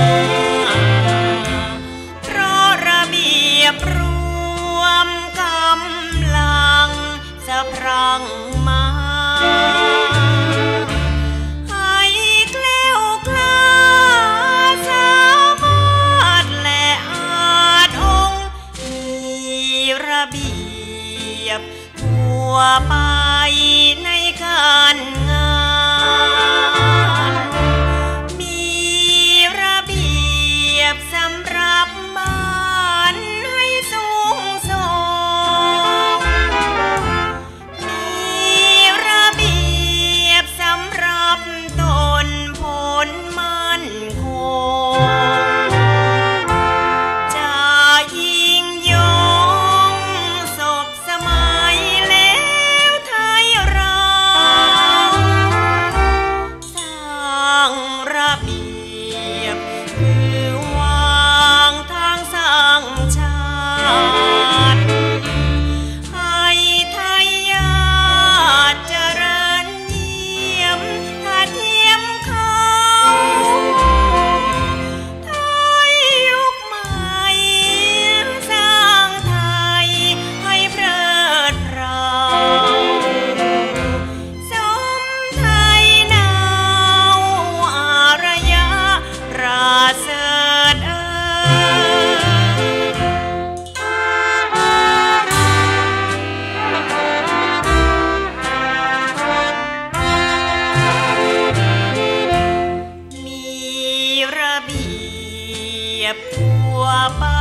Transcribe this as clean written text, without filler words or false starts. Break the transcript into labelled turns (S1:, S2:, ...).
S1: เพราะระเบียบรวมกำลังสะพรั่งมาให้แกล้วกล้าสามารถและอาจองค์มีระเบียบทั่วไปในการงานมีระเบียบสำหรับบ้านให้สูงส่งมีระเบียบสำหรับตนผลมั่นคงจะยิ่งยงศพสมัยแล้วไทยเราสร้างระเบียบคือวางทางสร้างชาติให้ไทยญาติเจริญเยี่ยมถ้าเทียมเขาไทยยุคใหม่สร้างไทยให้เพลิดเพลินสมไทยนาวอารยะราเสริฐมีระเบียบทั่วไป